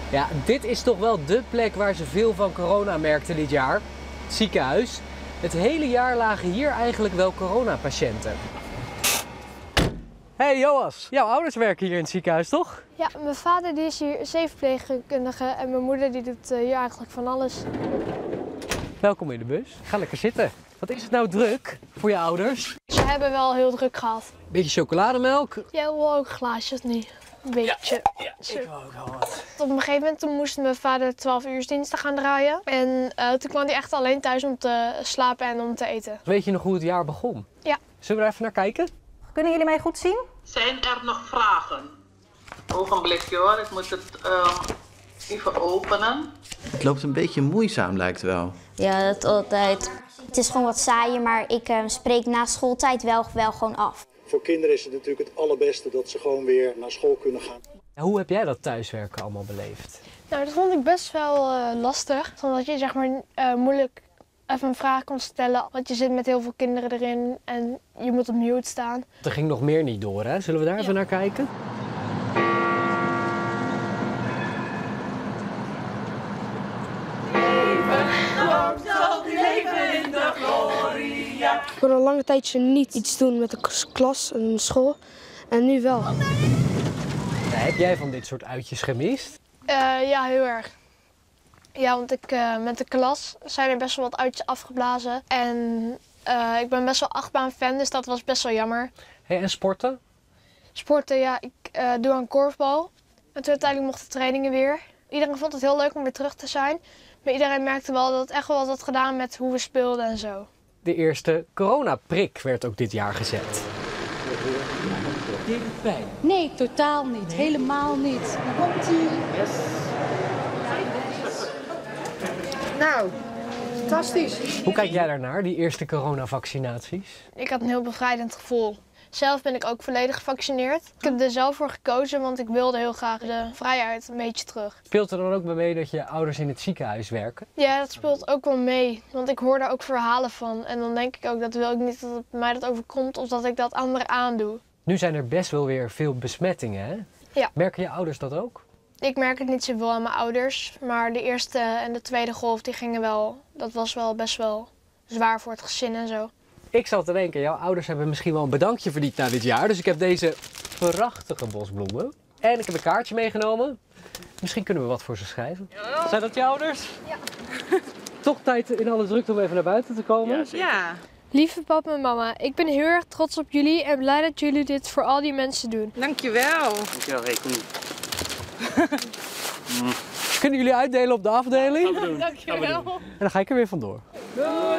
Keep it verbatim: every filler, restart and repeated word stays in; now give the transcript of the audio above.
Ja, dit is toch wel dé plek waar ze veel van corona merkten dit jaar. Het ziekenhuis. Het hele jaar lagen hier eigenlijk wel coronapatiënten. Hey Joas, jouw ouders werken hier in het ziekenhuis, toch? Ja, mijn vader die is hier zevenverpleegkundige en mijn moeder die doet hier eigenlijk van alles. Welkom in de bus. Ga lekker zitten. Wat is het nou druk voor je ouders? Ze hebben wel heel druk gehad. Beetje chocolademelk. Jij wil ook glaasjes niet? Een beetje. Ja, ja, ik wil ook wel wat. Op een gegeven moment toen moest mijn vader twaalf uursdiensten gaan draaien. En uh, toen kwam hij echt alleen thuis om te slapen en om te eten. Weet je nog hoe het jaar begon? Ja. Zullen we er even naar kijken? Kunnen jullie mij goed zien? Zijn er nog vragen? Ogenblikje hoor, ik moet het uh, even openen. Het loopt een beetje moeizaam lijkt wel. Ja, dat altijd. Het is gewoon wat saaier, maar ik uh, spreek na schooltijd wel, wel gewoon af. Voor kinderen is het natuurlijk het allerbeste dat ze gewoon weer naar school kunnen gaan. Hoe heb jij dat thuiswerken allemaal beleefd? Nou, dat vond ik best wel uh, lastig. Omdat je zeg maar uh, moeilijk even een vraag kon stellen. Want je zit met heel veel kinderen erin en je moet op mute staan. Er ging nog meer niet door, hè? Zullen we daar Ja. even naar kijken? Ik kon al lange tijdje niet iets doen met de klas en school. En nu wel. Heb jij van dit soort uitjes gemist? Uh, ja, heel erg. Ja, want ik, uh, met de klas zijn er best wel wat uitjes afgeblazen. En uh, ik ben best wel achtbaan-fan, dus dat was best wel jammer. Hey, en sporten? Sporten, ja, ik uh, doe aan korfbal. En toen uiteindelijk mochten de trainingen weer. Iedereen vond het heel leuk om weer terug te zijn. Maar iedereen merkte wel dat het echt wel wat had gedaan met hoe we speelden en zo. De eerste coronaprik werd ook dit jaar gezet. Deed het pijn? Nee, totaal niet. Nee. Helemaal niet. Komt-ie. Yes. Nou, fantastisch. Hoe kijk jij daarnaar, die eerste coronavaccinaties? Ik had een heel bevrijdend gevoel. Zelf ben ik ook volledig gevaccineerd. Ik heb er zelf voor gekozen, want ik wilde heel graag de vrijheid een beetje terug. Speelt er dan ook bij mee dat je ouders in het ziekenhuis werken? Ja, dat speelt ook wel mee. Want ik hoor daar ook verhalen van. En dan denk ik ook, dat wil ik niet dat het mij dat overkomt of dat ik dat anderen aandoe. Nu zijn er best wel weer veel besmettingen, hè? Ja. Merken je ouders dat ook? Ik merk het niet zoveel aan mijn ouders. Maar de eerste en de tweede golf, die gingen wel... Dat was wel best wel zwaar voor het gezin en zo. Ik zat te denken, jouw ouders hebben misschien wel een bedankje verdiend na dit jaar. Dus ik heb deze prachtige bosbloemen. En ik heb een kaartje meegenomen. Misschien kunnen we wat voor ze schrijven. Ja. Zijn dat je ouders? Ja. Toch tijd in alle drukte om even naar buiten te komen? Ja, ja. Lieve papa en mama, ik ben heel erg trots op jullie en blij dat jullie dit voor al die mensen doen. Dankjewel. Dankjewel, hey, kom. Kunnen jullie uitdelen op de afdeling? Gaan we doen. Dankjewel. En dan ga ik er weer vandoor.